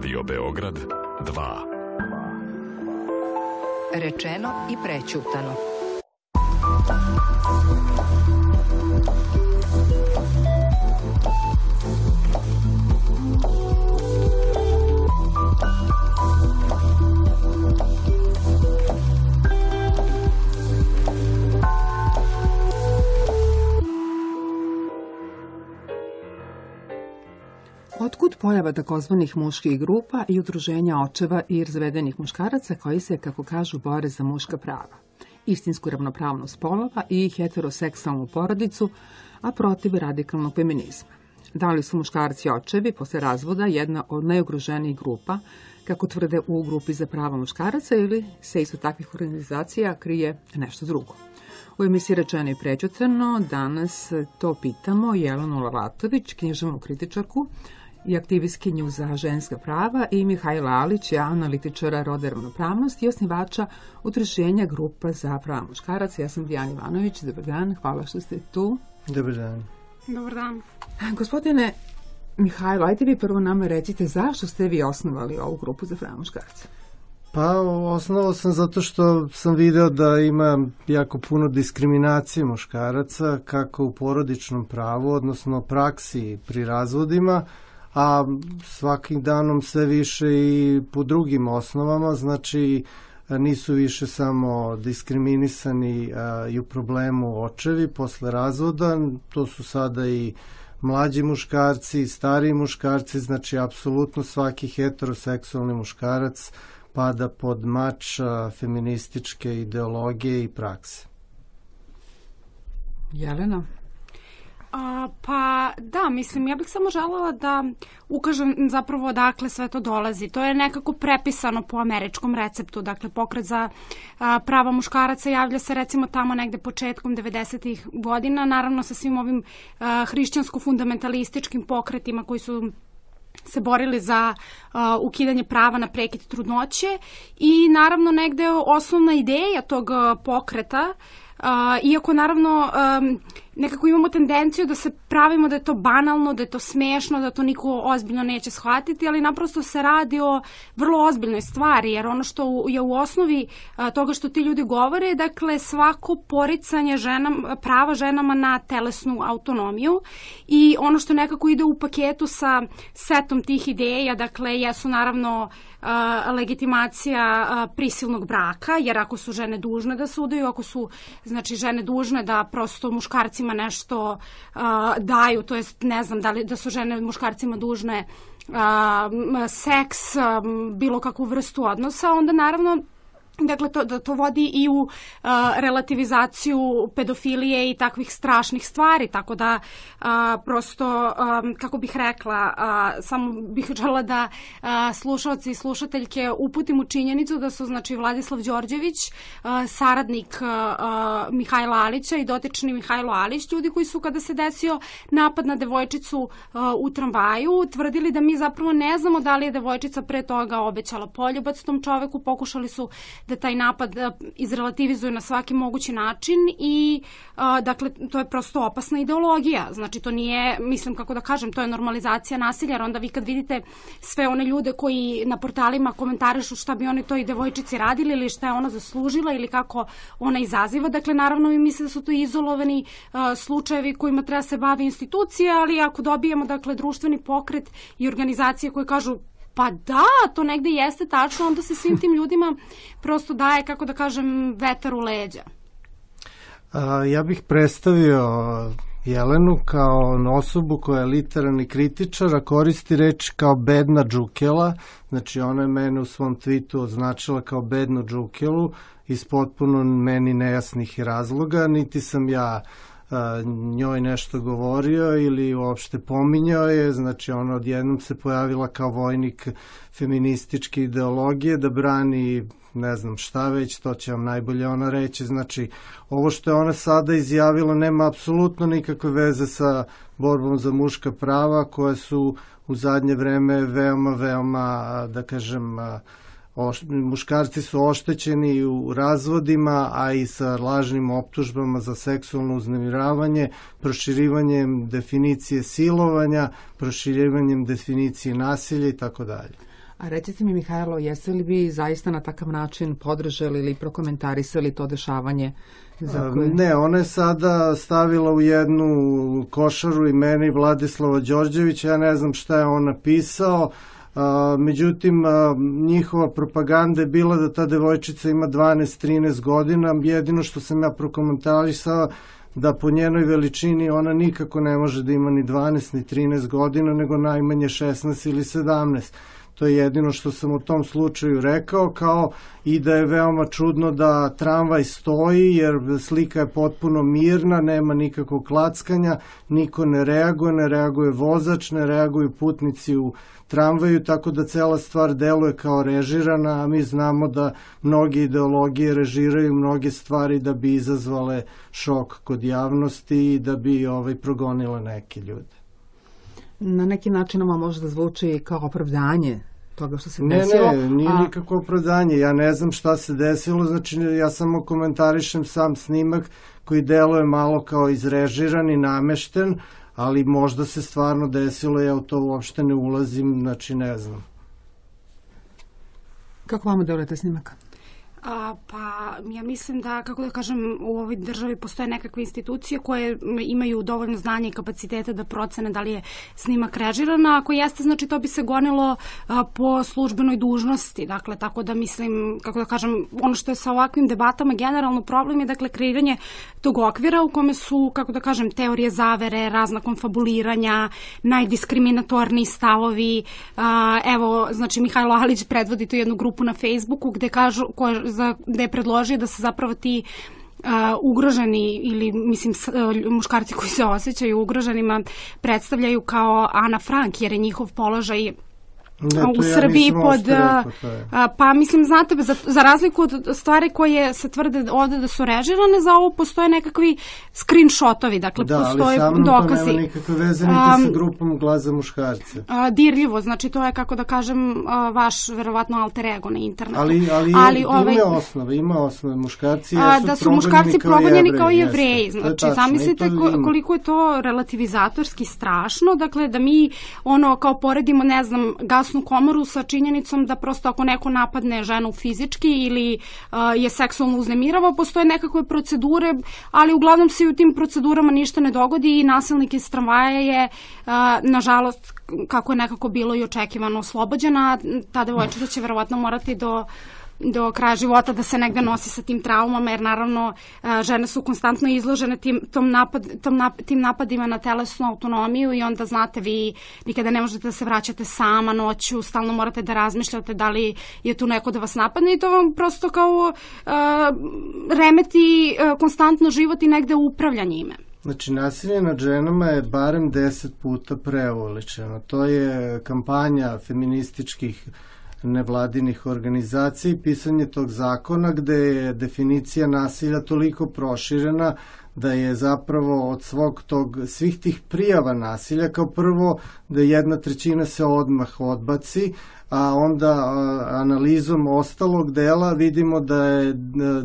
Radio Beograd 2. Rečeno i prećutano. Otkud pojava takozvanih muških grupa i udruženja očeva i razvedenih muškaraca koji se, kako kažu, bore za muška prava, istinsku ravnopravnost polova i heteroseksualnu porodicu, a protiv radikalnog feminizma? Da li su muškarci očevi posle razvoda jedna od najugroženijih grupa, kako tvrde u grupi za prava muškaraca, ili se isto takvih organizacija krije nešto drugo? U emisiji Rečeno i prećutano danas to pitamo Jelenu Lavatović, književnu kritičarku i aktivistkinju za ženska prava, i Mihajla Alića, analitičara rodne ravnopravnosti i osnivača udruženja Grupa za prava muškaraca. Ja sam Dijana Ivanović. Dobar dan, hvala što ste tu. Dobar dan. Dobar dan. Gospodine Mihajlo, ajde vi prvo nama recite zašto ste vi osnovali ovu Grupu za prava muškaraca? Pa osnovao sam zato što sam video da ima jako puno diskriminacije muškaraca, kako u porodičnom pravu, odnosno praksi pri razvodima, a svakim danom sve više i po drugim osnovama, znači nisu više samo diskriminisani i u problemu očevi posle razvoda, to su sada i mlađi muškarci, stariji muškarci, znači apsolutno svaki heteroseksualni muškarac pada pod mač feminističke ideologije i prakse. Jelena? Pa da, mislim, ja bih samo želela da ukažem zapravo odakle sve to dolazi. To je nekako prepisano po američkom receptu. Dakle, pokret za prava muškaraca javlja se recimo tamo negde početkom 90-ih godina, naravno sa svim ovim hrišćansko-fundamentalističkim pokretima koji su se borili za ukidanje prava na prekid trudnoće i naravno negde osnovna ideja tog pokreta, iako naravno nekako imamo tendenciju da se pravimo da je to banalno, da je to smešno, da to niko ozbiljno neće shvatiti, ali naprosto se radi o vrlo ozbiljnoj stvari, jer ono što je u osnovi toga što ti ljudi govore, dakle svako poricanje prava ženama na telesnu autonomiju, i ono što nekako ide u paketu sa setom tih ideja, dakle jesu naravno legitimacija prisilnog braka, jer ako su žene dužne da se udaju, ako su znači žene dužne da prosto muškarcima nešto daju, to jest ne znam da su žene muškarcima dužne seks, bilo kakvu vrstu odnosa, onda naravno dakle, to vodi i u relativizaciju pedofilije i takvih strašnih stvari, tako da prosto, kako bih rekla, samo bih žela da slušalci i slušateljke uputim u činjenicu da su, znači, Vladislav Đorđević, saradnik Mihajla Alića i dotični Mihajlo Alić, ljudi koji su, kada se desio napad na devojčicu u tramvaju, tvrdili da mi zapravo ne znamo da li je devojčica pre toga obećala poljubac tom čoveku, pokušali su da taj napad izrelativizuju na svaki mogući način i dakle to je prosto opasna ideologija. Znači to nije, mislim kako da kažem, to je normalizacija nasilja, jer onda vi kad vidite sve one ljude koji na portalima komentarišu šta bi oni toj devojčici radili ili šta je ona zaslužila ili kako ona izaziva, dakle naravno mi misle da su to izolovani slučajevi kojima treba se bavi institucija, ali ako dobijemo dakle društveni pokret i organizacije koje kažu pa da, to negde jeste tačno, onda se svim tim ljudima prosto daje, kako da kažem, vetar u leđa. Ja bih predstavio Jelenu kao osobu koja je literarni kritičar, a koristi reč kao bedna džukela. Znači ona je mene u svom tweetu označila kao bednu džukelu iz potpuno meni nejasnih razloga, niti sam ja njoj nešto govorio ili uopšte pominjao je, znači ona odjednom se pojavila kao vojnik feminističke ideologije da brani ne znam šta već, to će vam najbolje ona reći, znači ovo što je ona sada izjavila nema apsolutno nikakve veze sa borbom za muška prava koje su u zadnje vreme veoma, da kažem, muškarci su oštećeni u razvodima, a i sa lažnim optužbama za seksualno uznemiravanje, proširivanjem definicije silovanja, proširivanjem definicije nasilja i tako dalje. A recite mi, Mihajlo, jeste li vi zaista na takav način podržali ili prokomentarisali to dešavanje? Ne, ona je sada stavila u jednu košaru i mene i Vladislava Đorđevića, ja ne znam šta je on napisao, međutim njihova propaganda je bila da ta devojčica ima 12-13 godina, jedino što sam ja prokomentarisao da po njenoj veličini ona nikako ne može da ima ni 12 ni 13 godina, nego najmanje 16 ili 17. To je jedino što sam u tom slučaju rekao, kao i da je veoma čudno da tramvaj stoji, jer slika je potpuno mirna, nema nikakvog klackanja, niko ne reaguje vozač, ne reaguju putnici u tramvaju, tako da cela stvar deluje kao režirana, a mi znamo da mnoge ideologije režiraju mnoge stvari da bi izazvale šok kod javnosti i da bi progonile neke ljude. Na neki način ovo može da zvuči kao opravdanje toga što se desilo. Ne, nije nikako opravdanje. Ja ne znam šta se desilo, znači ja samo komentarišem sam snimak koji deluje malo kao izrežiran i namešten, ali možda se stvarno desilo, ja u to uopšte ne ulazim, znači ne znam. Kako vama deluje taj snimak? Pa ja mislim da, kako da kažem, u ovoj državi postoje nekakve institucije koje imaju dovoljno znanja i kapaciteta da procene da li je snimak režiran, a ako jeste, znači to bi se gonilo po službenoj dužnosti. Dakle, tako da mislim, kako da kažem, ono što je sa ovakvim debatama generalno problem je, dakle, kreiranje tog okvira u kome su, kako da kažem, teorije zavere, razna konfabuliranja, najdiskriminatorniji stavovi. Evo, znači, Mihajlo Alić predvodi tu jednu grupu na Facebooku gde kažu, gde je predložio da se zapravo ti ugroženi ili, mislim, muškarci koji se osjećaju ugroženima predstavljaju kao Ana Frank, jer je njihov položaj u Srbiji pod... Pa mislim, znate, za razliku od stvari koje se tvrde ovde da su režirane, za ovo postoje nekakvi screenshotovi, dakle postoje dokazi. Da, ali sa mnom to nema nikakve veze niti sa grupom Glas za muškarce. Dirljivo, znači to je, kako da kažem, vaš verovatno alter ego na internetu. Ali ima osnove, muškarci da su muškarci progonjeni kao Jevreji. Znači, zamislite koliko je to relativizatorski strašno, dakle da mi kao poredimo, ne znam, gasnu komoru sa činjenicom da prosto ako neko napadne ženu fizički ili je seksualno uznemirava, postoje nekakve procedure, ali uglavnom se u tim procedurama ništa ne dogodi i nasilnik iz tramvaja je, nažalost, kako je nekako bilo i očekivano, oslobođena. Ta devojčica će verovatno morati do kraja života da se negde nosi sa tim traumama, jer naravno žene su konstantno izložene tim napadima na telesnu autonomiju i onda, znate, vi nikada ne možete da se vraćate sama noću, stalno morate da razmišljate da li je tu neko da vas napadne i to vam prosto kao remeti konstantno život i negde upravlja njime. Znači, nasilje nad ženama je barem 10 puta preuveličeno. To je kampanja feminističkih nevladinih organizacija i pisanje tog zakona gde je definicija nasilja toliko proširena da je zapravo od svih tih prijava nasilja, kao prvo da 1/3 se odmah odbaci, a onda analizom ostalog dela vidimo da je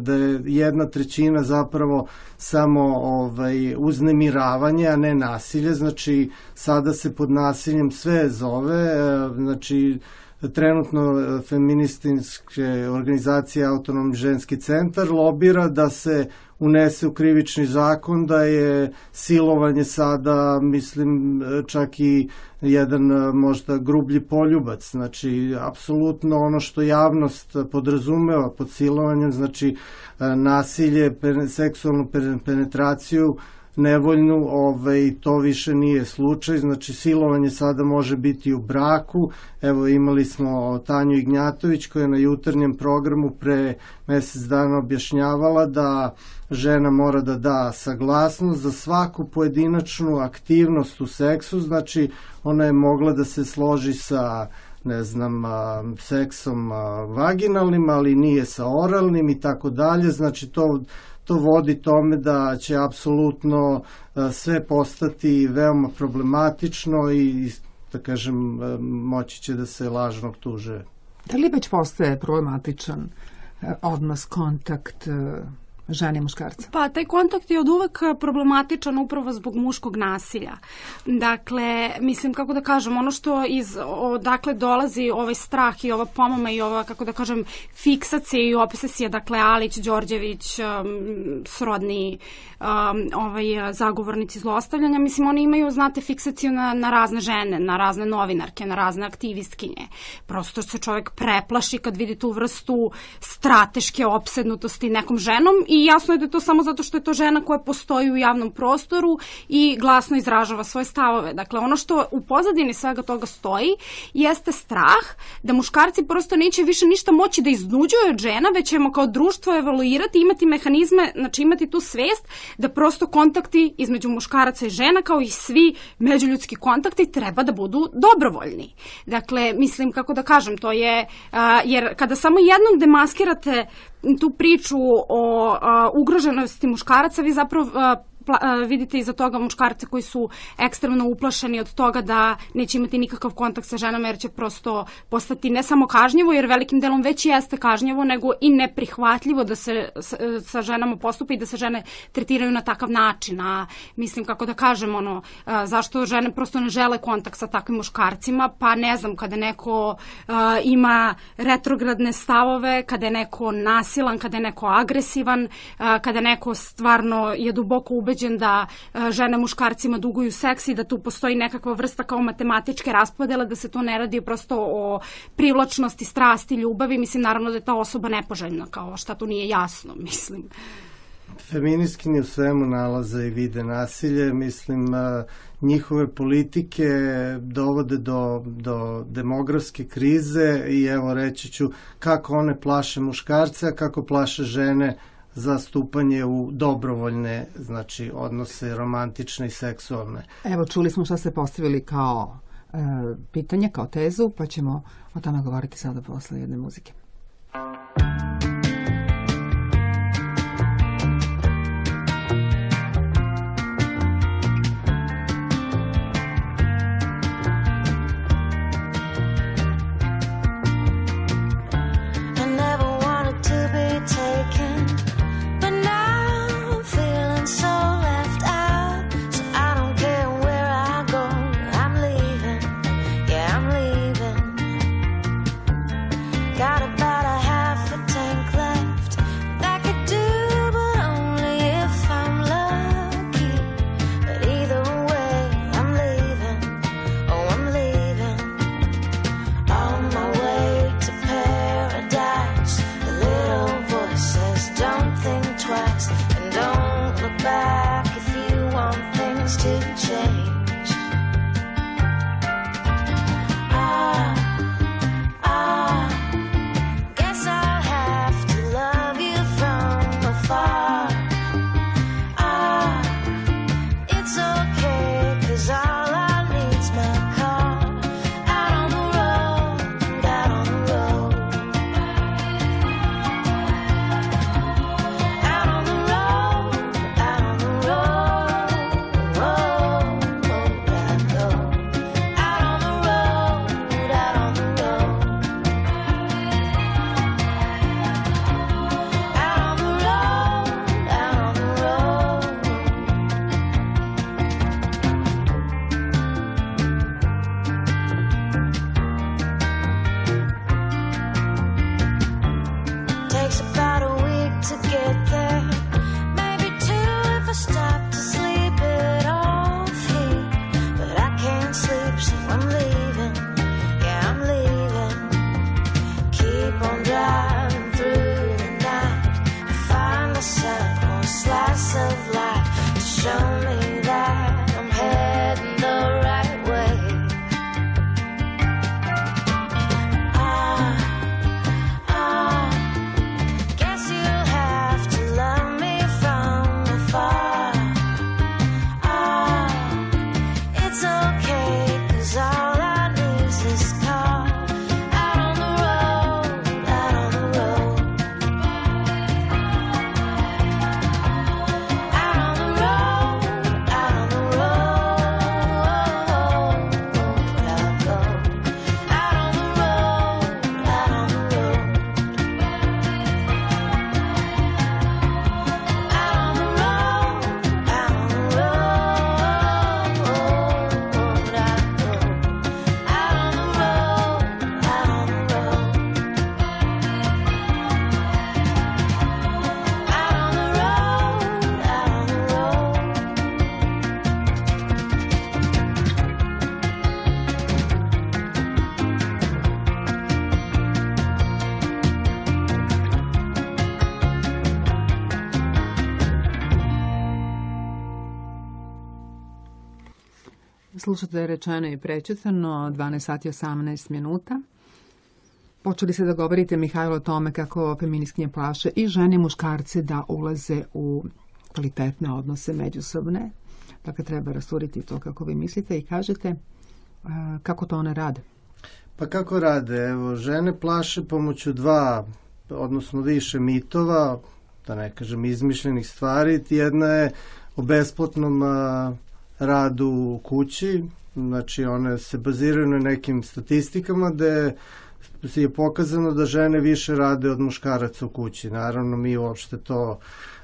1/3 zapravo samo uznemiravanje, a ne nasilje. Znači, sada se pod nasiljem sve zove, znači, trenutno feminističke organizacije Autonomni ženski centar lobira da se unese u krivični zakon da je silovanje sada, mislim, čak i jedan možda grublji poljubac. Znači, apsolutno ono što javnost podrazumeva pod silovanjem, znači nasilje, seksualnu penetraciju, nevoljnu, to više nije slučaj, znači silovanje sada može biti u braku. Evo, imali smo Tanju Ignjatović koja je na jutarnjem programu pre mesec dana objašnjavala da žena mora da da saglasnost za svaku pojedinačnu aktivnost u seksu, znači ona je mogla da se složi sa, ne znam, seksom vaginalnim, ali nije sa oralnim i tako dalje, znači to vodi tome da će apsolutno sve postati veoma problematično i, da kažem, moći će da se lažno optužuje. Da li već postaje problematičan odnos, kontakt žene i muškarca? Pa taj kontakt je od uvek problematičan upravo zbog muškog nasilja. Dakle, mislim, kako da kažem, ono što odakle dolazi ovaj strah i ova pomama i ova, kako da kažem, fiksacija i obsesija, dakle, Alić, Đorđević, srodni zagovornici zlostavljanja, mislim, oni imaju, znate, fiksaciju na razne žene, na razne novinarke, na razne aktivistkinje. Prosto se čovjek preplaši kad vidi tu vrstu strateške opsednutosti nekom ženom i jasno je da je to samo zato što je to žena koja postoji u javnom prostoru i glasno izražava svoje stavove. Dakle, ono što u pozadini svega toga stoji jeste strah da muškarci prosto neće više ništa moći da iznuđuju od žena, već ćemo kao društvo evaluirati, imati mehanizme, znači imati tu svest da prosto kontakti između muškaraca i žena, kao i svi međuljudski kontakti, treba da budu dobrovoljni. Dakle, mislim, kako da kažem, to je, jer kada samo jednom demaskirate tu priču o ugroženosti muškaraca, vi zapravo vidite iza toga muškarce koji su ekstremno uplašeni od toga da neće imati nikakav kontakt sa ženama jer će prosto postati ne samo kažnjivo, jer velikim delom već jeste kažnjivo, nego i neprihvatljivo da se sa ženama postupi i da se žene tretiraju na takav način. A mislim, kako da kažem, zašto žene prosto ne žele kontakt sa takvim muškarcima? Pa ne znam, kada neko ima retrogradne stavove, kada je neko nasilan, kada je neko agresivan, kada neko stvarno je duboko ubeđen da žene muškarcima duguju seks i da tu postoji nekakva vrsta kao matematičke raspodele, da se to ne radi prosto o privlačnosti, strasti, ljubavi. Mislim, naravno da je ta osoba nepoželjna, kao šta tu nije jasno, mislim. Feministkinje u svemu nalaze i vide nasilje, mislim, njihove politike dovode do demografske krize i evo reći ću kako one plaše muškarce, a kako plaše žene za stupanje u dobrovoljne, znači, odnose romantične i seksualne. Evo, čuli smo šta ste postavili kao pitanje, kao tezu, pa ćemo o tome govoriti sada posle jedne muzike. Got a Slušate Rečeno i prećutano, 12 sati 18 minuta. Počeli ste da govorite, Mihajlo, o tome kako feministkinje plaše i žene i muškarce da ulaze u kvalitetne odnose međusobne. Dakle, treba rasturiti to kako vi mislite i kažete kako to one rade. Pa kako rade? Evo, žene plaše pomoću dva, odnosno više mitova, da ne kažem izmišljenih stvari. Jedna je o besplatnom radu u kući, znači one se baziraju na nekim statistikama gde je pokazano da žene više rade od muškaraca u kući. Naravno, mi uopšte to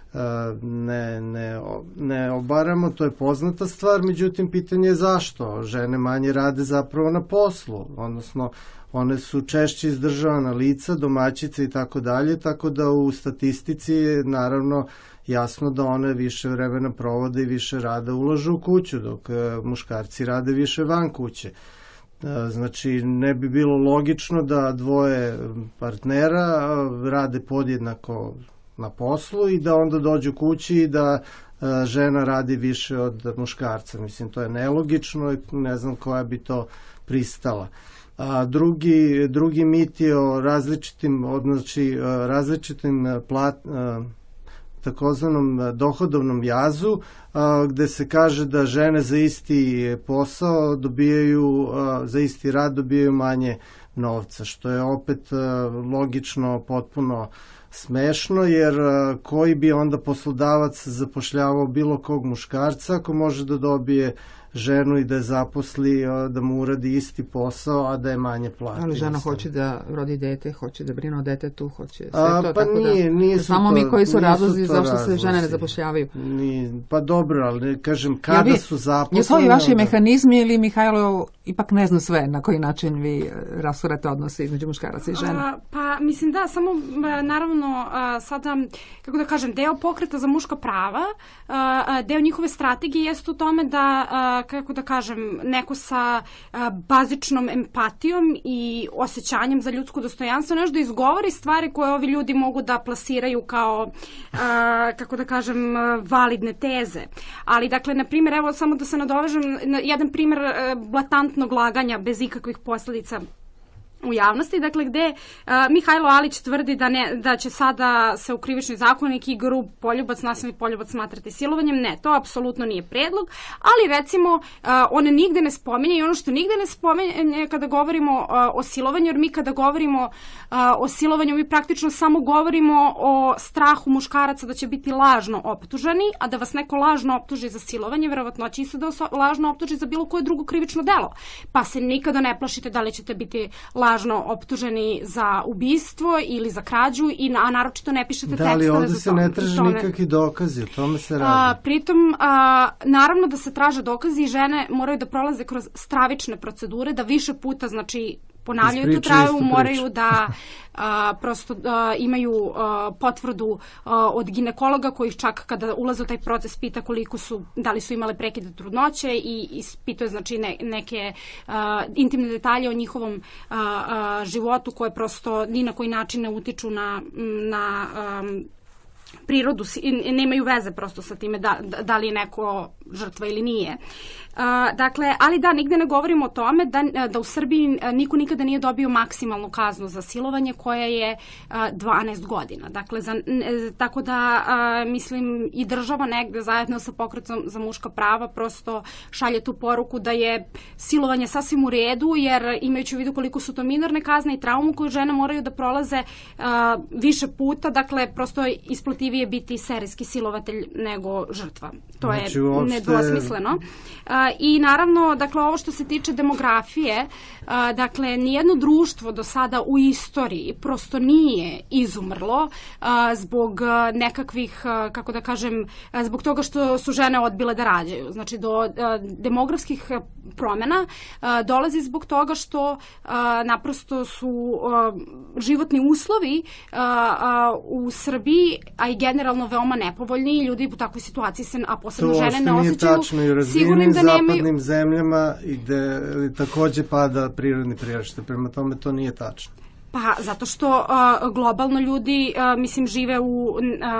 ne obaramo, to je poznata stvar, međutim, pitanje je zašto. Žene manje rade zapravo na poslu, odnosno one su češće izdržavana lica, domaćice i tako dalje, tako da u statistici je naravno jasno da one više vremena provode i više rada ulažu u kuću, dok muškarci rade više van kuće. Znači, ne bi bilo logično da dvoje partnera rade podjednako na poslu i da onda dođu kući i da žena radi više od muškarca. Mislim, to je nelogično i ne znam koja bi to pristala. A drugi mit je o različitim takozvanom dohodovnom jazu, gde se kaže da žene za isti posao za isti rad dobijaju manje novca, što je opet logično potpuno smešno, jer koji bi onda poslodavac zapošljavao bilo kog muškarca ako može da dobije ženu i da je zaposli, da mu uradi isti posao, a da je manje plati. Ali žena hoće da rodi dete, hoće da brine o detetu, hoće sve to. Pa tako nije da, samo mi koji su razlozi zašto se žene ne zapošljavaju. Pa dobro, ali kažem, kada su zaposlene... Jesu ovi vaši mehanizmi ili Mihajlo ipak ne zna sve na koji način vi rasturate odnose između muškaraca i žena? Pa mislim da, samo naravno sada, kako da kažem, deo pokreta za muška prava, deo njihove strategije jeste u tome da kako da kažem, neko sa bazičnom empatijom i osjećanjem za ljudsko dostojanstvo nešto da izgovori stvari koje ovi ljudi mogu da plasiraju kao, kako da kažem, validne teze. Ali, dakle, na primjer, evo samo da se nadovežem na jedan primjer blatantnog laganja bez ikakvih posledica u javnosti, dakle, gde Mihajlo Alić tvrdi da će sada se u krivični zakonik i grup poljubac, nasilni poljubac smatrati silovanjem. Ne, to apsolutno nije predlog, ali recimo on nigde ne spominje i ono što nigde ne spominje kada govorimo o silovanju, jer mi kada govorimo o silovanju, mi praktično samo govorimo o strahu muškaraca da će biti lažno optuženi, a da vas neko lažno optuži za silovanje, verovatno će isto da lažno optuži za bilo koje drugo krivično delo. Pa se nikada ne plašite da li ćete biti lažno optuženi za ubistvo ili za krađu, a naročito ne pišete tekstove za to. Da li ovde se ne traže nikakvi dokazi, o tome se radi? Pritom, naravno da se traže dokazi i žene moraju da prolaze kroz stravične procedure, da više puta, znači, ponavljaju tu travu, moraju da prosto imaju potvrdu od ginekologa koji čak kada ulaze u taj proces pita da li su imale prekide trudnoće i ispituje, znači, neke intimne detalje o njihovom životu koje prosto ni na koji način ne utiču na prirodu, nemaju veze prosto sa time da li je neko žrtva ili nije. Dakle, ali da, nigde ne govorimo o tome da u Srbiji niko nikada nije dobio maksimalnu kaznu za silovanje koja je 12 godina. Dakle, tako da mislim i država negde zajedno sa pokretom za muška prava prosto šalje tu poruku da je silovanje sasvim u redu, jer imajući u vidu koliko su to minorne kazne i traumu koju žene moraju da prolaze više puta, dakle, prosto isplativije biti serijski silovatelj nego žrtva. To je nedvosmisleno. I naravno, dakle, ovo što se tiče demografije, dakle, nijedno društvo do sada u istoriji prosto nije izumrlo zbog nekakvih, kako da kažem, zbog toga što su žene odbile da rađaju. Znači, do demografskih promjena dolazi zbog toga što naprosto su životni uslovi u Srbiji, a i generalno veoma nepovoljni i ljudi u takvoj situaciji se, a posebno žene, ne osjećaju sigurnim da nemaju... zapadnim zemljama i gde takođe pada prirodni priraštaj. Prema tome to nije tačno. Pa zato što globalno ljudi, mislim, žive u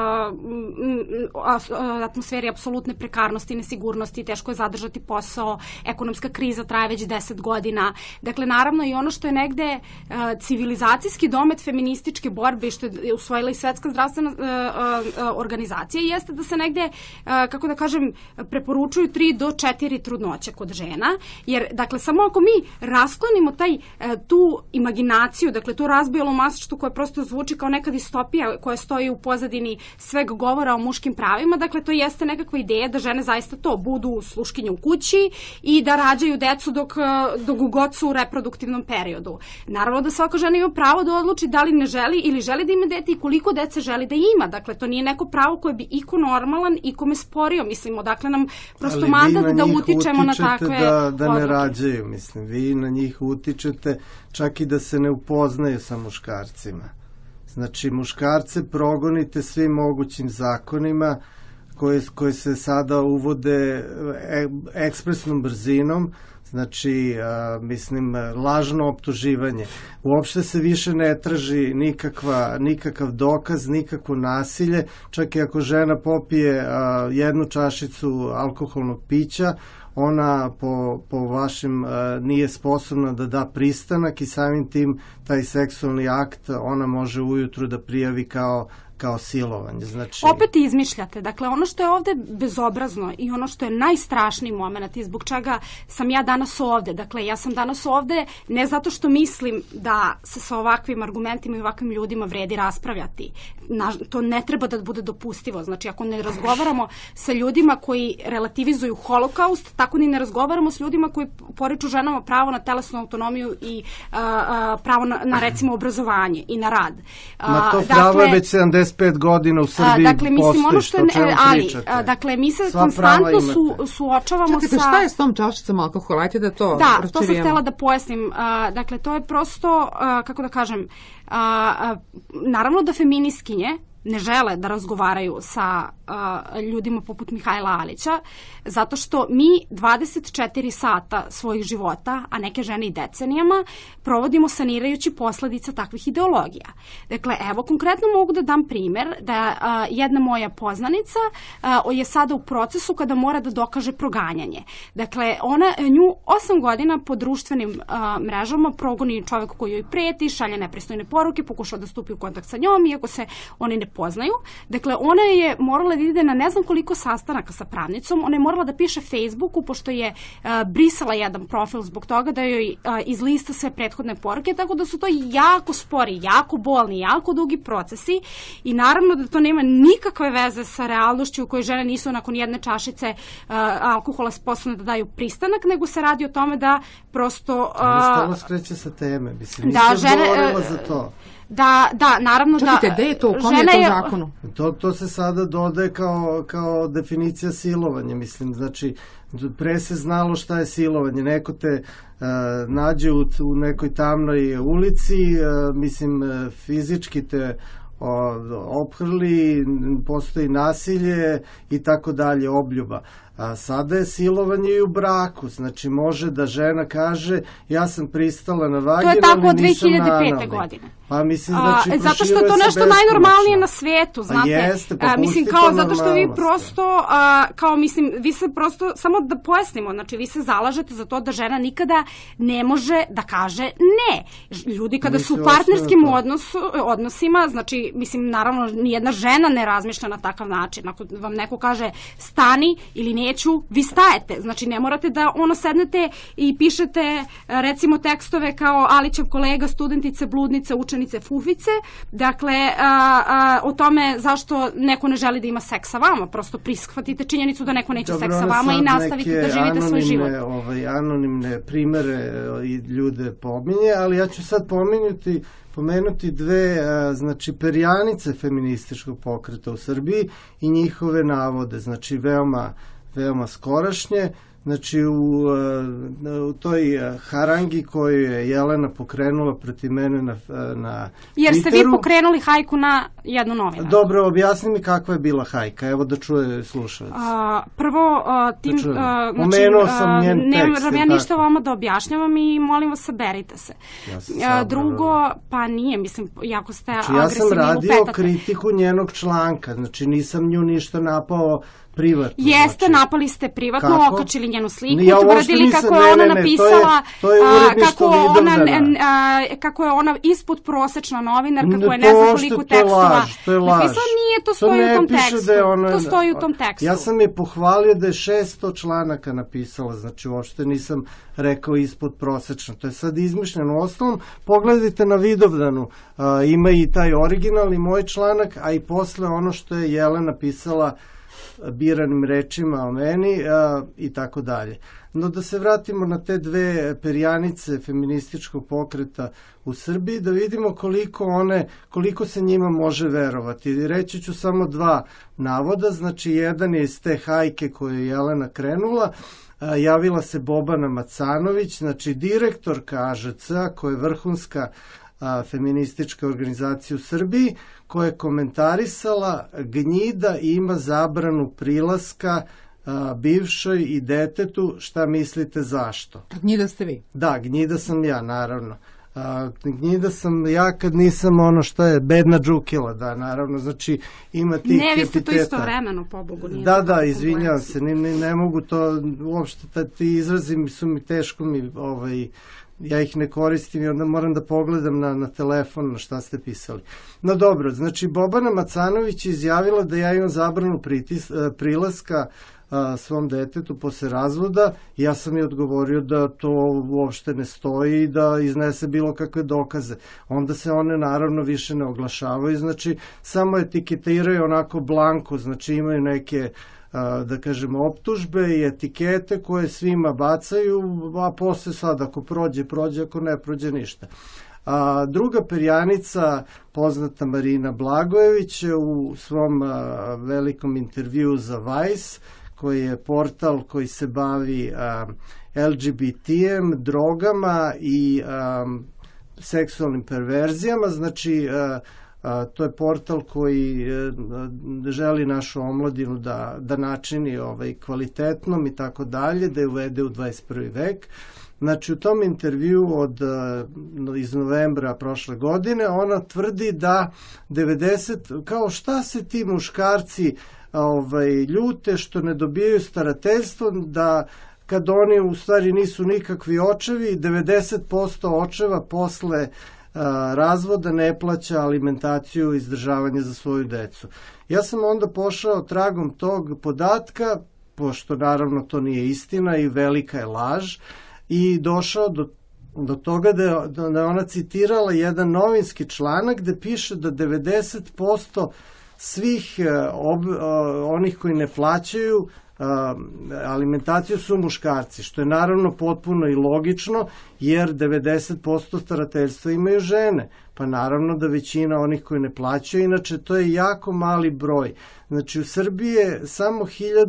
atmosferi apsolutne prekarnosti, nesigurnosti, teško je zadržati posao, ekonomska kriza traje već 10 godina. Dakle, naravno i ono što je negde civilizacijski domet feminističke borbe i što je usvojila i Svetska zdravstvena organizacija jeste da se negde, kako da kažem, preporučuju 3 do 4 trudnoće kod žena, jer, dakle, samo ako mi rasklonimo tu imaginaciju, dakle, tu razbijalo masačtu koja prosto zvuči kao neka distopija koja stoji u pozadini sveg govora o muškim pravima, dakle, to jeste nekakva ideja da žene zaista to budu sluškinje u kući i da rađaju decu dok god su u reproduktivnom periodu. Naravno da svaka žena ima pravo da odluči da li ne želi ili želi da ima dete i koliko dece želi da ima. Dakle, to nije neko pravo koje bi iko normalan i kome sporio, mislim, odakle nam prosto mandat da utičemo na takve da ne rađaju, mislim, vi na njih utičete čak i da se ne upoznaju sa muškarcima. Znači, muškarce progonite svim mogućim zakonima koje se sada uvode ekspresnom brzinom, znači, mislim, lažno optuživanje. Uopšte se više ne traži nikakav dokaz, nikakvo nasilje, čak i ako žena popije jednu čašicu alkoholnog pića, ona po vašem nije sposobna da da pristanak i samim tim taj seksualni akt ona može ujutru da prijavi kao silovanje. Znači... Opet izmišljate. Dakle, ono što je ovde bezobrazno i ono što je najstrašniji moment i zbog čega sam ja danas ovde. Dakle, ja sam danas ovde ne zato što mislim da se sa ovakvim argumentima i ovakvim ljudima vredi raspravljati. To ne treba da bude dopustivo. Znači, ako ne razgovaramo sa ljudima koji relativizuju holokaust, tako ni ne razgovaramo s ljudima koji poriču ženama pravo na telesnu autonomiju i pravo na recimo, obrazovanje i na rad. Ma to pravo je već 75 godina u Srbiji postoji, što o čemu pričate. Dakle, mi se konstantno suočavamo sa... Čekajte, šta je s tom čašicom alkohola? Ajte da to raščivijemo. Da, to sam htjela da pojasnim. Dakle, to je prosto, kako da kažem, naravno da feministkinje ne žele da razgovaraju sa ljudima poput Mihajla Alića, zato što mi 24 sata svojih života, a neke žene i decenijama, provodimo sanirajući posledica takvih ideologija. Dakle, evo, konkretno mogu da dam primer da jedna moja poznanica je sada u procesu kada mora da dokaže proganjanje. Dakle, ona nju 8 godina po društvenim mrežama progoni čovek koji joj preti, šalje nepristojne poruke, pokušava da stupi u kontakt sa njom, iako se oni ne poznaju. Dakle, ona je morala da ide na ne znam koliko sastanaka sa pravnicom, ona je morala da piše Facebooku, pošto je brisala jedan profil zbog toga da joj izlista sve prethodne poruke, tako da su to jako spori, jako bolni, jako dugi procesi i naravno da to nema nikakve veze sa realnošću u kojoj žene nisu nakon jedne čašice alkohola sposobne da daju pristanak, nego se radi o tome da prosto... Stalo skreće sa teme, mislim, nisam govorila za to. Da, naravno da... Čekajte, gde je to? U kom je to zakonu? To se sada dodaje kao definicija silovanja, mislim, znači, pre se znalo šta je silovanje, neko te nađe u nekoj tamnoj ulici, mislim, fizički te ophrli, postoji nasilje i tako dalje, obljuba. A sada je silovanje i u braku, znači može da žena kaže ja sam pristala na vaginu, ali nisam na analni. To je tako od 2005. godine. Pa mislim, znači, zato što je to nešto najnormalnije na svetu, znate. Jeste, mislim, kao zato što vi prosto, kao mislim, vi se prosto, samo da pojasnimo, znači vi se zalažete za to da žena nikada ne može da kaže ne. Ljudi kada su u partnerskim odnosima, znači, mislim, naravno, nijedna žena ne razmišlja na takav način. Ako vam neko kaže stani ili neću, vi stajete. Znači, ne morate da sednete i pišete, recimo, tekstove kao Alićev kolega, studentice, bludnice, učenice, fufice, dakle, o tome zašto neko ne želi da ima seks sa vama, prosto prihvatite činjenicu da neko neće seks sa vama i nastavite da živite svoj život. Anonimne primere i ljude pominje, ali ja ću sad pomenuti dve, znači, perjanice feminističkog pokreta u Srbiji i njihove navode, znači, veoma skorašnje. Znači u toj harangi koju je Jelena pokrenula protiv mene na Twitteru. Jer ste vi pokrenuli hajku na jednu novinu. Dobro, objasni mi kakva je bila hajka, evo da čuje slušalac. Prvo, tim, pomenuo sam njen tekst. Nemam ja ništa vama da objašnjavam i molim vas, saberite se. Drugo, pa nije, mislim, jako ste agresivni, ja sam radio kritiku njenog članka, znači nisam nju ništa napao privatno. Jeste, napali ste privatno, okačili njenu sliku, tvrdili kako je ona napisala, kako je ona ispod prosečna novinarka koja ne zna koliko tekstova napisala. Nije, to stoji u tom tekstu. To stoji u tom tekstu. Ja sam je pohvalio da je 600 članaka napisala, znači uopšte nisam rekao ispod prosečno. To je sad izmišljeno. U osnovom, pogledajte na Vidovdanu, ima i taj originalni moj članak, a i posle ono što je Jelena pisala biranim rečima o meni i tako dalje. No da se vratimo na te dve perjanice feminističkog pokreta u Srbiji, da vidimo koliko se njima može verovati. Reći ću samo dva navoda, znači jedan je iz te hajke koju je Jelena krenula, javila se Bobana Macanović, znači direktorka AŽC-a koja je vrhunska feministička organizacija u Srbiji, koja je komentarisala: gnjida ima zabranu prilaska bivšoj i detetu, šta mislite zašto? Gnjida ste vi? Da, gnjida sam ja, naravno. Gnjida sam ja kad nisam ono što je bedna džukila, da, naravno, znači ima tih epiteta. Ne, vi ste to istovremeno, pobogu. Da, izvinjavam se, ne mogu to, uopšte ti izrazi su mi teško ja ih ne koristim i onda moram da pogledam na telefon na šta ste pisali. No dobro, znači Bobana Macanović je izjavila da ja imam zabranu prilaska svom detetu posle razvoda. Ja sam je odgovorio da to uopšte ne stoji i da iznese bilo kakve dokaze. Onda se one naravno više ne oglašavaju, znači samo etiketiraju onako blanko, znači imaju neke da kažemo optužbe i etikete koje svima bacaju, a posle sad ako prođe, ako ne prođe ništa. Druga perjanica, poznata Marina Blagojević, u svom velikom intervju za Vice, koji je portal koji se bavi LGBT-em, drogama i seksualnim perverzijama, znači to je portal koji želi našu omladinu da načini kvalitetnom i tako dalje, da je uvede u 21. vek. Znači u tom intervju iz novembra prošle godine ona tvrdi da 90, kao šta se ti muškarci ljute što ne dobijaju starateljstvo, da kad oni u stvari nisu nikakvi očevi, 90% očeva posle razvoda ne plaća alimentaciju i izdržavanje za svoju decu. Ja sam onda pošao tragom tog podatka, pošto naravno to nije istina i velika je laž, i došao do toga da je ona citirala jedan novinski članak gde piše da 90% svih onih koji ne plaćaju alimentaciju su muškarci, što je naravno potpuno i logično, jer 90% starateljstva imaju žene, pa naravno da većina onih koji ne plaćaju, inače to je jako mali broj. Znači u Srbiji je samo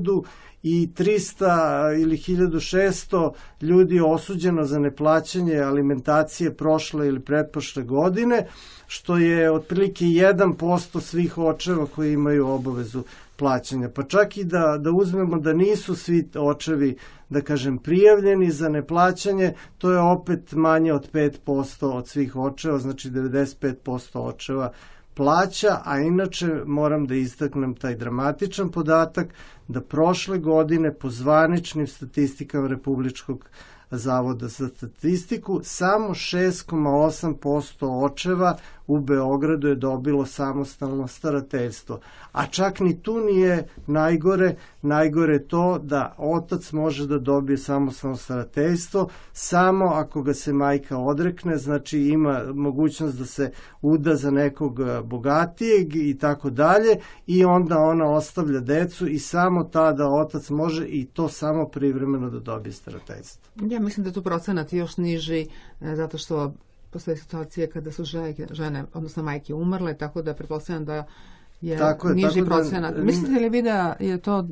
1300 ili 1600 ljudi osuđeno za neplaćanje alimentacije prošle ili pretprošle godine, što je otprilike 1% svih očeva koji imaju obavezu plaćanja. Pa čak i da uzmemo da nisu svi očevi, da kažem, prijavljeni za neplaćanje, to je opet manje od 5% od svih očeva, znači 95% očeva plaća, a inače moram da istaknem taj dramatičan podatak da prošle godine po zvaničnim statistikama Republičkog zavoda za statistiku samo 6,8% očeva u Beogradu je dobilo samostalno starateljstvo. A čak ni tu nije najgore je to da otac može da dobije samostalno starateljstvo samo ako ga se majka odrekne, znači ima mogućnost da se uda za nekog bogatijeg i tako dalje i onda ona ostavlja decu i samo tada otac može i to samo privremeno da dobije starateljstvo. Ja mislim da tu procenat još niži zato što postoje situacije kada su žene, odnosno majke umrle, tako da pretpostavljam da je niži procenat. Mislite li vi da je to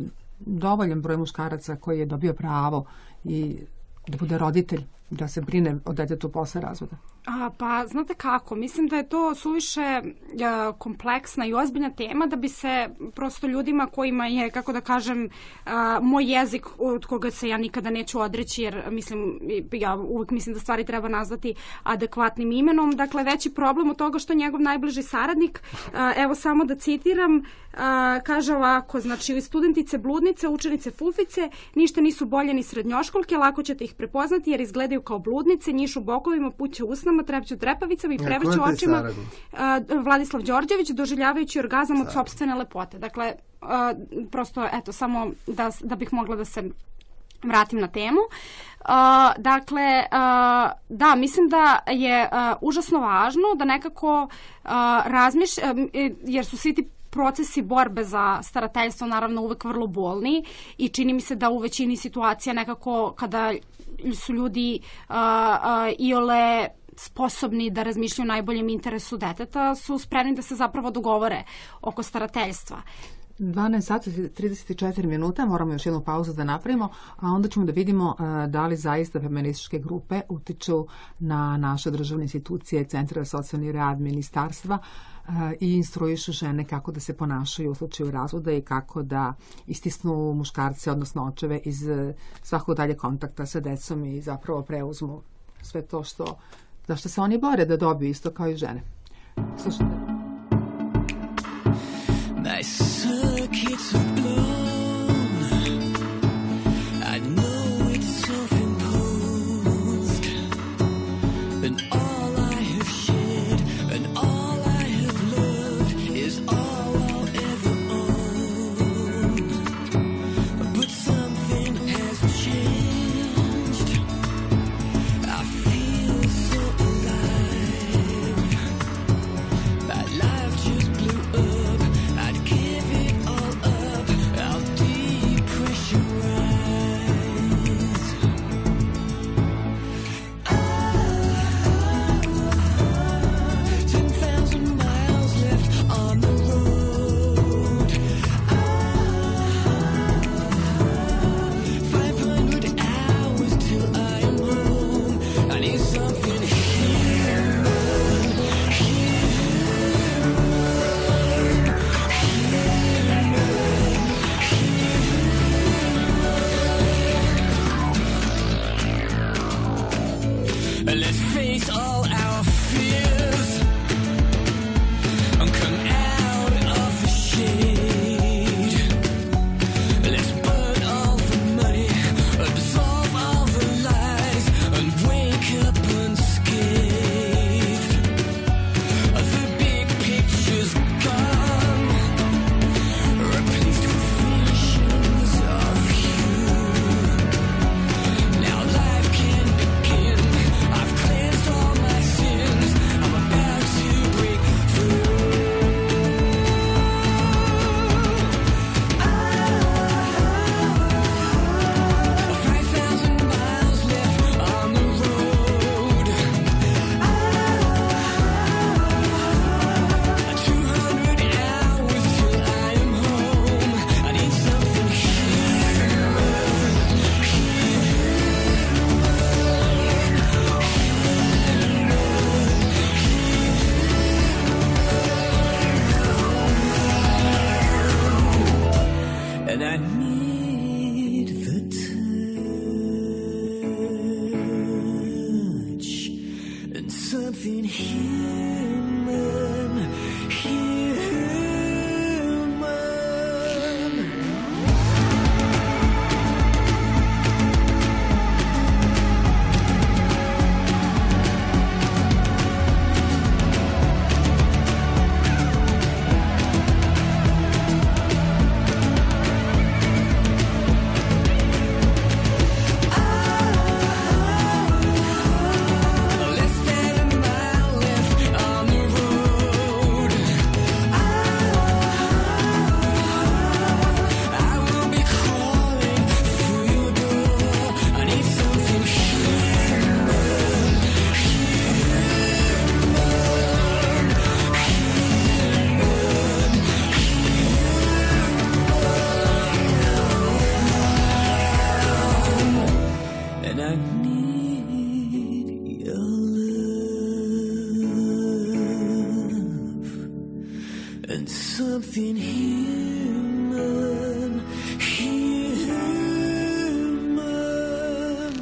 dovoljan broj muškaraca koji je dobio pravo i da bude roditelj, da se brine o detetu posle razvoda? Pa, znate kako, mislim da je to suviše kompleksna i ozbiljna tema da bi se prosto ljudima kojima je, kako da kažem, moj jezik od koga se ja nikada neću odreći, jer ja uvijek mislim da stvari treba nazvati adekvatnim imenom. Dakle, veći problem od toga što njegov najbliži saradnik, evo samo da citiram, kaže ovako, znači studentice bludnice, učenice fufice, ništa nisu bolje ni srednjoškolke, lako ćete ih prepoznati jer izgledaju kao bludnice, njišu bokovima, puće usnama, trepću trepavicama i prevrću očima. Vladislav Đorđević, doživljavajući orgazam od sopstvene lepote. Dakle, prosto, eto, samo da bih mogla da se vratim na temu. Dakle, da, mislim da je užasno važno da nekako jer su svi ti procesi borbe za starateljstvo naravno uvek vrlo bolni i čini mi se da u većini situacija nekako kada su ljudi iole sposobni da razmišljaju o najboljem interesu deteta su spremni da se zapravo dogovore oko starateljstva. 12 sati 34 minuta, moramo još jednu pauzu da napravimo, a onda ćemo da vidimo da li zaista feminističke grupe utiču na naše državne institucije, centre za socijalni rad, ministarstva i instruišu žene kako da se ponašaju u slučaju razvoda i kako da istisnu muškarce, odnosno očeve iz svakog dalje kontakta sa decom i zapravo preuzmu sve to za što se oni bore da dobiju isto kao i žene. Slušajte. My circuits are blown. I know it's self-imposed, and all I have shared and all I have loved is all I'll ever own. But something has changed. I feel so alive. My life just blew up. I'd give it all up nothing human, human.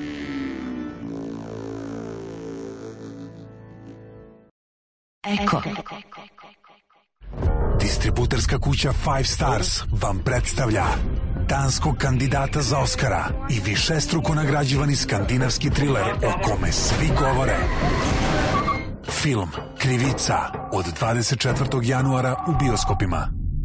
Eko. Distributerska kuća Five Stars vam predstavlja danskog kandidata za Oskara i višestruko nagrađivani skandinavski triler o kome svi govore. Film Krivica od 24. januara u bioskopima.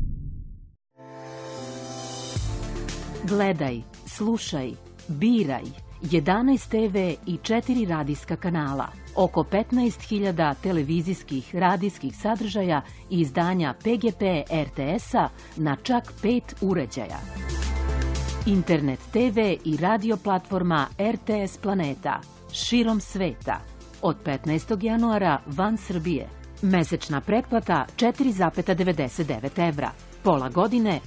Gledaj, slušaj, biraj 11 TV i 4 radijska kanala, oko 15.000 televizijskih radijskih sadržaja i izdanja PGP RTS-a na čak 5 uređaja. Internet TV i radio platforma RTS Planeta širom sveta od 15. januara van Srbije. Mesečna pretplata 4,99 evra, pola godine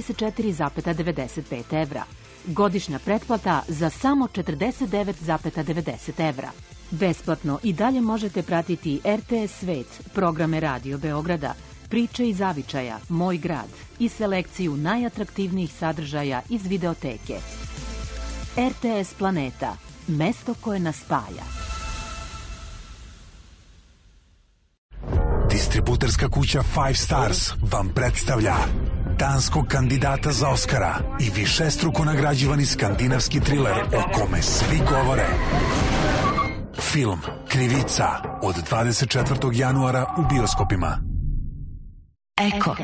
24,95 evra, godišnja pretplata za samo 49,90 evra. Besplatno i dalje možete pratiti RTS Svet, programe Radio Beograda, Priče iz zavičaja, Moj grad i selekciju najatraktivnijih sadržaja iz videoteke. RTS Planeta, mesto koje nas spaja. Distributerska kuća Five Stars vam predstavlja danskog kandidata za Oskara i višestruko nagrađivani skandinavski triler o kome svi govore. Film Krivica od 24. januara u bioskopima. Eko.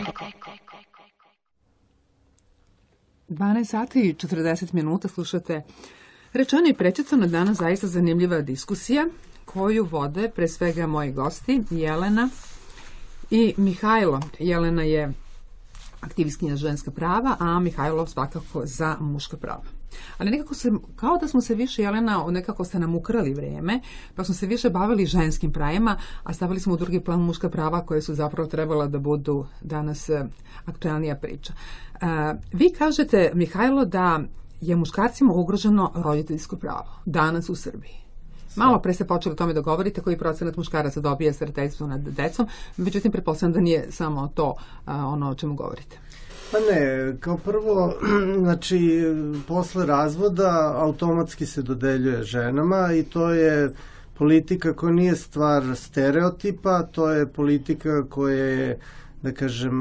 12 sati i 40 minuta slušate Rečeno i prečicano danas zaista zanimljiva diskusija koju vode pre svega moji gosti Jelena i Mihajlo. Jelena je aktivistkinja ženska prava, a Mihajlo svakako za muška prava. Ali nekako kao da smo se više, Jelena, nekako ste nam ukrali vreme, pa smo se više bavili ženskim pravima, a stavili smo u drugi plan muška prava koje su zapravo trebala da budu danas aktualnija priča. Vi kažete, Mihajlo, da je muškarcima ugroženo roditeljsko pravo danas u Srbiji. Malo pre ste počeli o tome da govorite koji procenat muškaraca dobije starateljstvo nad decom, međutim, pretpostavljam da nije samo to ono o čemu govorite. Pa ne, kao prvo, znači, posle razvoda automatski se dodeljuje ženama i to je politika koja nije stvar stereotipa, to je politika koja je, da kažem,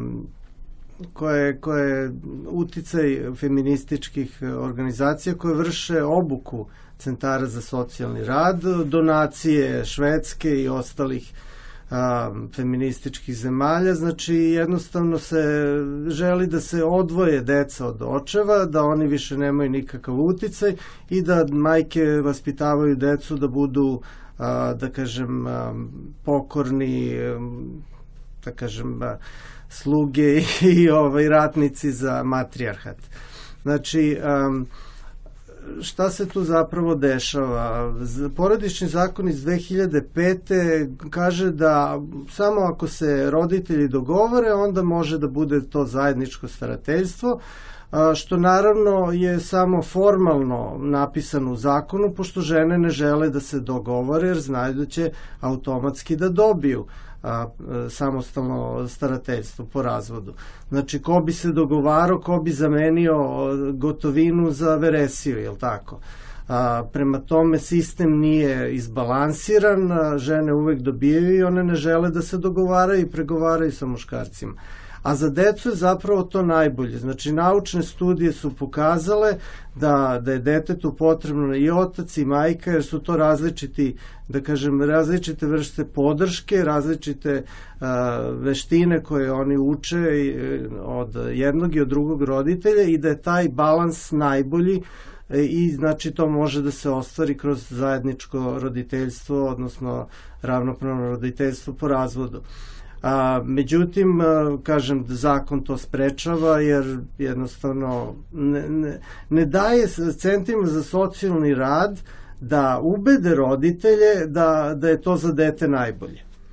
koja je uticaj feminističkih organizacija koje vrše obuku centara za socijalni rad, donacije Švedske i ostalih feminističkih zemalja, znači jednostavno se želi da se odvoje deca od očeva, da oni više nemaju nikakav uticaj i da majke vaspitavaju decu da budu, da kažem, pokorni, da kažem, sluge i ratnici za matrijarhat. Znači, šta se tu zapravo dešava? Porodični zakon iz 2005. kaže da samo ako se roditelji dogovore, onda može da bude to zajedničko starateljstvo, što naravno je samo formalno napisano u zakonu, pošto žene ne žele da se dogovore, jer znaju da će automatski da dobiju samostalno starateljstvo po razvodu. Znači, ko bi se dogovarao, ko bi zamenio gotovinu za veresiju, je li tako? Prema tome, sistem nije izbalansiran, žene uvek dobijaju i one ne žele da se dogovaraju i pregovaraju sa muškarcima. A za decu je zapravo to najbolje. Znači, naučne studije su pokazale da je detetu potrebno i otac i majka, jer su to različiti, da kažem, različite vrste podrške, različite veštine koje oni uče od jednog i od drugog roditelja i da je taj balans najbolji i znači to može da se ostvari kroz zajedničko roditeljstvo, odnosno ravnopravno roditeljstvo po razvodu. Međutim, kažem, zakon to sprečava jer jednostavno ne daje centrima za socijalni rad da ubede roditelje da je to za dete najbolje.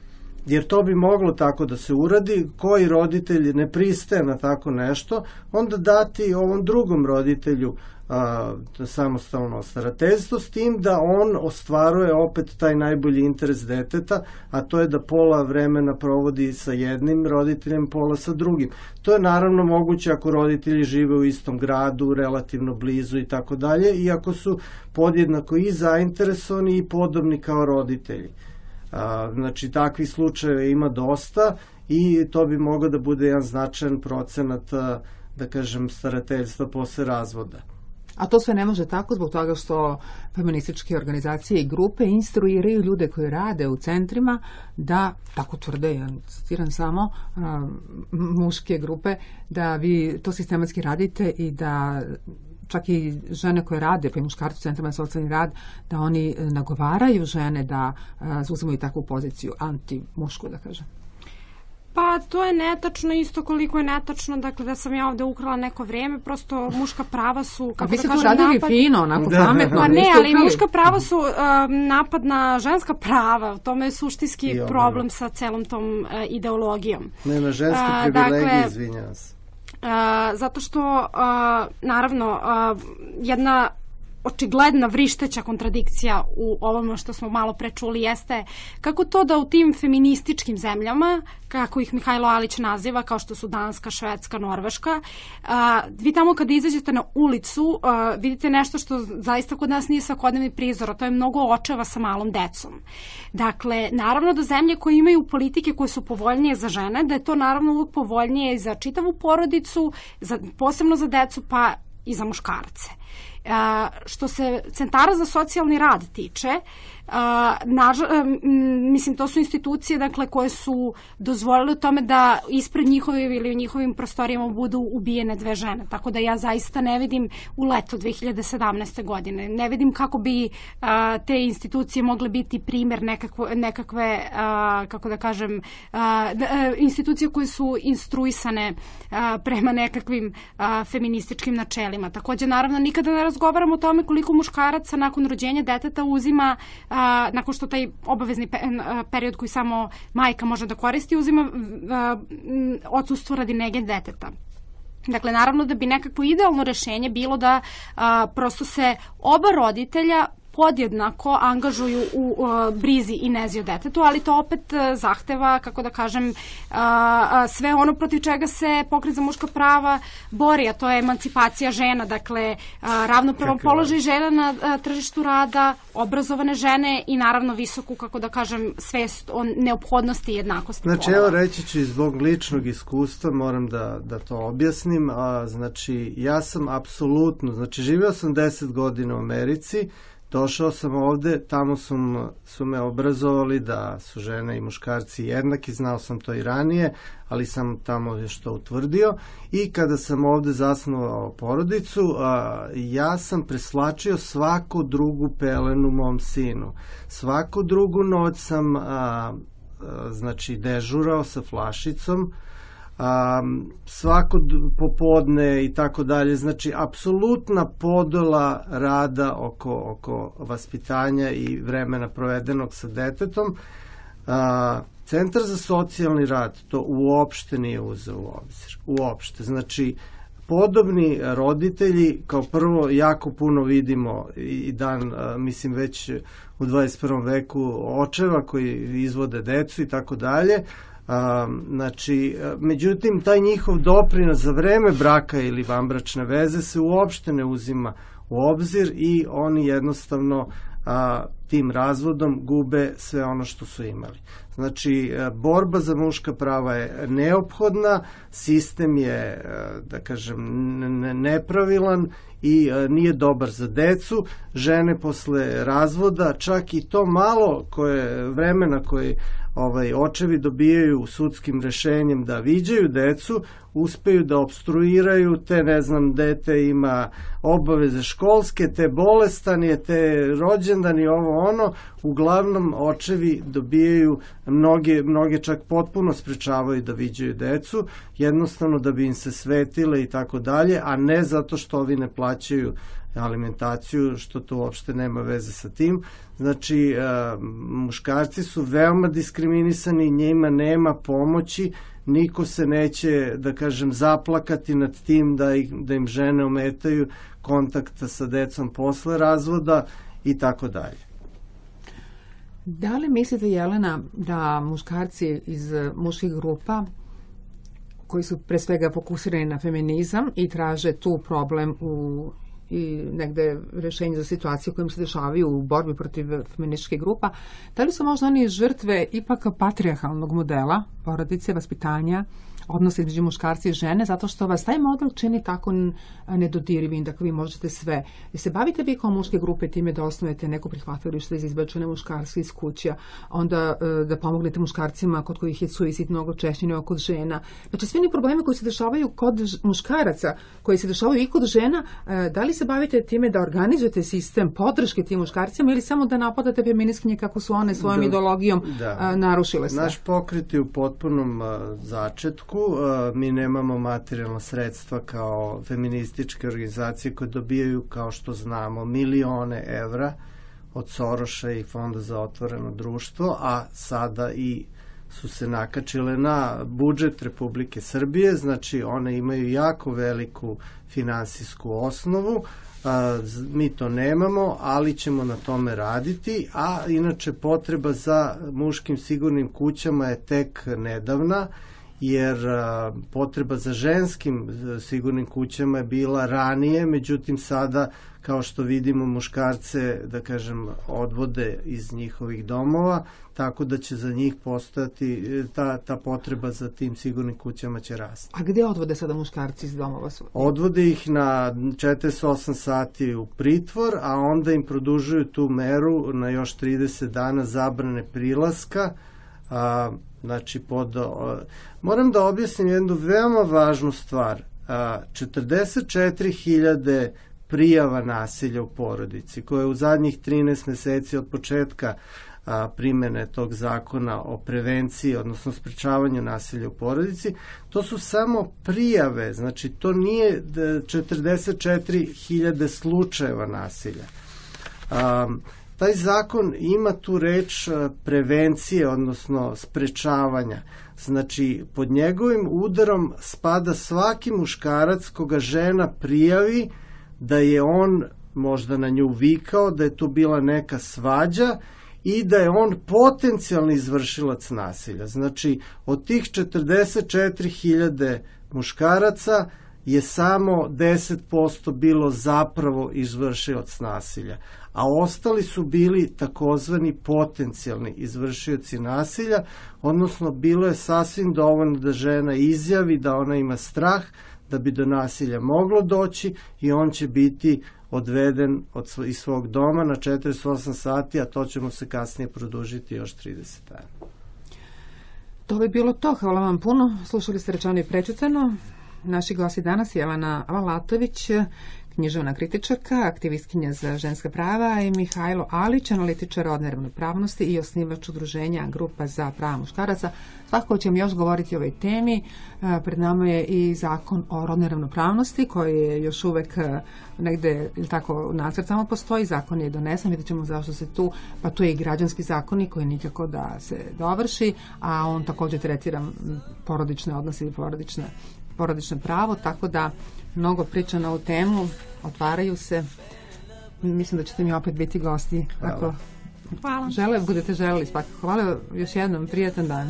jer to bi moglo tako da se uradi, koji roditelj ne pristaje na tako nešto, onda dati ovom drugom roditelju samostalno starateljstvo, s tim da on ostvaruje opet taj najbolji interes deteta, a to je da pola vremena provodi sa jednim roditeljem, pola sa drugim. To je naravno moguće ako roditelji žive u istom gradu, relativno blizu i tako dalje, i ako su podjednako i zainteresovani i podobni kao roditelji. Znači, takvih slučajeva ima dosta i to bi mogao da bude jedan značajan procenat, da kažem, starateljstva posle razvoda. A to sve ne može tako zbog toga što feminističke organizacije i grupe instruiraju ljude koji rade u centrima da, tako tvrde, ja citiram samo, muške grupe, da vi to sistematski radite i da čak i žene koje rade, pa i muškarci u centrima za socijalni rad, da oni nagovaraju žene da uzimaju takvu poziciju, anti-mušku, da kažem. Pa to je netačno isto koliko je netačno, dakle da sam ja ovde ukrala neko vreme, prosto muška prava su, kako vi da se kažem, tu radili fino, onako pametno. Pa ne, ali muška prava su napad na ženska prava, u tome je suštinski problem sa celom tom ideologijom. Ne, na ženske privilegije, izvinjavam se. Zato što, naravno, jedna očigledna vrišteća kontradikcija u ovome što smo malo pre čuli jeste kako to da u tim feminističkim zemljama, kako ih Mihajlo Alić naziva, kao što su Danska, Švedska, Norveška, vi tamo kada izađete na ulicu vidite nešto što zaista kod nas nije svakodnevni prizor, a to je mnogo očeva sa malom decom. Dakle, naravno da zemlje koje imaju politike koje su povoljnije za žene, da je to naravno uvijek povoljnije i za čitavu porodicu, posebno za decu, pa i za muškarce. Što se centara za socijalni rad tiče, mislim, to su institucije, dakle, koje su dozvolile u tome da ispred njihovim ili u njihovim prostorijama budu ubijene 2 žene. Tako da ja zaista ne vidim u leto 2017. godine. Ne vidim kako bi te institucije mogle biti primjer nekakve, kako da kažem, institucije koje su instruisane prema nekakvim feminističkim načelima. Takođe, naravno, nikada ne razgovaramo o tome koliko muškaraca nakon rođenja deteta uzima, nakon što taj obavezni period koji samo majka može da koristi, uzima odsustvo radi nege deteta. Dakle, naravno da bi nekakvo idealno rešenje bilo da prosto se oba roditelja podjednako angažuju u brizi i nezi o detetu, ali to opet zahteva, kako da kažem, sve ono protiv čega se Pokret za muška prava bori, a to je emancipacija žena, dakle, ravnopravan položaj žena na tržištu rada, obrazovane žene i naravno visoku, kako da kažem, svest o neophodnosti i jednakosti polova. Znači, evo reći ću zbog ličnog iskustva, moram da to objasnim, znači, ja sam apsolutno, znači, živio sam 10 godina u Americi, došao sam ovde, tamo su me obrazovali da su žene i muškarci jednaki, znao sam to i ranije, ali sam tamo još to utvrdio i kada sam ovde zasnovao porodicu, ja sam preslačio svaku drugu pelenu mom sinu. Svaku drugu noć sam znači dežurao sa flašicom, svako popodne i tako dalje, znači apsolutna podela rada oko vaspitanja i vremena provedenog sa detetom. Centar za socijalni rad to uopšte nije uzeo u obzir, uopšte, znači podobni roditelji, kao prvo, jako puno vidimo i mislim već u 21. veku očeva koji izvode decu i tako dalje. Znači, međutim, taj njihov doprinos za vreme braka ili vanbračne veze se uopšte ne uzima u obzir i oni jednostavno tim razvodom gube sve ono što su imali. Znači, borba za muška prava je neophodna, sistem je, da kažem, nepravilan i nije dobar za decu. Žene posle razvoda, čak i to malo vremena koje očevi dobijaju sudskim rešenjem da viđaju decu, uspeju da opstruiraju te, ne znam, dete ima obaveze školske, te bolestan te rođendani, ovo ono, uglavnom očevi dobijaju, mnoge čak potpuno sprečavaju da viđaju decu, jednostavno da bi im se svetile i tako dalje, a ne zato što ovi ne plaćaju alimentaciju, što to uopšte nema veze sa tim. Znači, muškarci su veoma diskriminisani, njima nema pomoći, niko se neće, da kažem, zaplakati nad tim da im žene ometaju kontakta sa decom posle razvoda i tako dalje. Da li mislite, Jelena, da muškarci iz muških grupa koji su pre svega fokusirani na feminizam i traže tu problem i negde rešenje za situacije kojim se dešavaju u borbi protiv feminističkih grupa, da li su možda oni žrtve ipak patrijarhalnog modela porodice, vaspitanja, odnosa između muškarci i žene, zato što vas taj model čini tako nedodirivim, da vi možete sve. I se bavite vi kao muške grupe time da osnovete neko prihvatilište za izbačene muškarske iz kuća, onda da pomognete muškarcima kod kojih je suicid mnogo češće nego kod žena. Znači, svi oni problemi koji se dešavaju kod muškaraca, koji se dešavaju i kod žena, da li se bavite time da organizujete sistem podrške tim muškarcima ili samo da napadate feministkinje kako su one svojom ideologijom narušile sve? Naš pokret je u potpunom začetku. Mi nemamo materijalna sredstva kao feminističke organizacije koje dobijaju, kao što znamo, milione evra od Soroša i Fonda za otvoreno društvo, a sada i su se nakačile na budžet Republike Srbije, znači one imaju jako veliku finansijsku osnovu. Mi to nemamo, ali ćemo na tome raditi, a inače potreba za muškim sigurnim kućama je tek nedavna, jer potreba za ženskim sigurnim kućama je bila ranije, međutim sada, kao što vidimo, muškarce, da kažem, odvode iz njihovih domova, tako da će za njih postojati, ta potreba za tim sigurnim kućama će rasti. A gde odvode sada muškarci iz domova? Odvode ih na 48 sati u pritvor, a onda im produžuju tu meru na još 30 dana zabrane prilaska. Znači, moram da objasnim jednu veoma važnu stvar. 44.000 prijava nasilja u porodici, koje u zadnjih 13 meseci od početka primene tog zakona o prevenciji, odnosno sprečavanju nasilja u porodici, to su samo prijave, znači to nije 44.000 slučajeva nasilja. Taj zakon ima tu reč prevencije, odnosno sprečavanja. Znači, pod njegovim udarom spada svaki muškarac koga žena prijavi da je on možda na nju vikao, da je tu bila neka svađa i da je on potencijalni izvršilac nasilja. Znači, od tih 44.000 muškaraca je samo 10% bilo zapravo izvršilac nasilja, a ostali su bili takozvani potencijalni izvršioci nasilja, odnosno bilo je sasvim dovoljno da žena izjavi da ona ima strah, da bi do nasilja moglo doći i on će biti odveden iz svog doma na 48 sati, a to ćemo se kasnije produžiti još 30 dana. To bi bilo to. Hvala vam puno. Slušali ste Rečeno i prečitano. Naši gosti danas je Jelena Valatović, književna kritičarka, aktivistkinja za ženska prava, i Mihajlo Alić, analitičar rodne ravnopravnosti i osnivač udruženja Grupa za prava muškaraca. Svakako ćemo još govoriti o ovoj temi. Pred nama je i zakon o rodnoj ravnopravnosti koji je još uvek negde, ili tako, nacrt samo postoji. Zakon je donesen, vidjet ćemo zašto se tu, pa tu je i građanski zakoni koji nikako da se dovrši, a on također tretira porodične odnose i porodično pravo, tako da mnogo priča na ovu temu, otvaraju se. Mislim da ćete mi opet biti gosti. Ako budete želeli, svakako. Hvala još jednom, prijatan dan.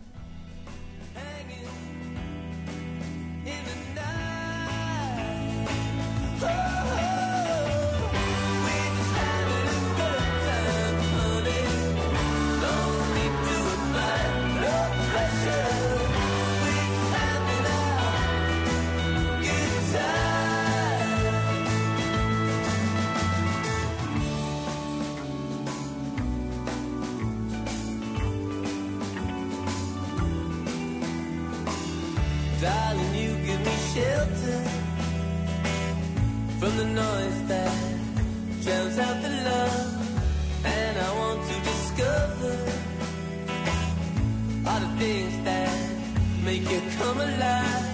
Darling, you give me shelter from the noise that drowns out the love, and I want to discover all the things that make you come alive.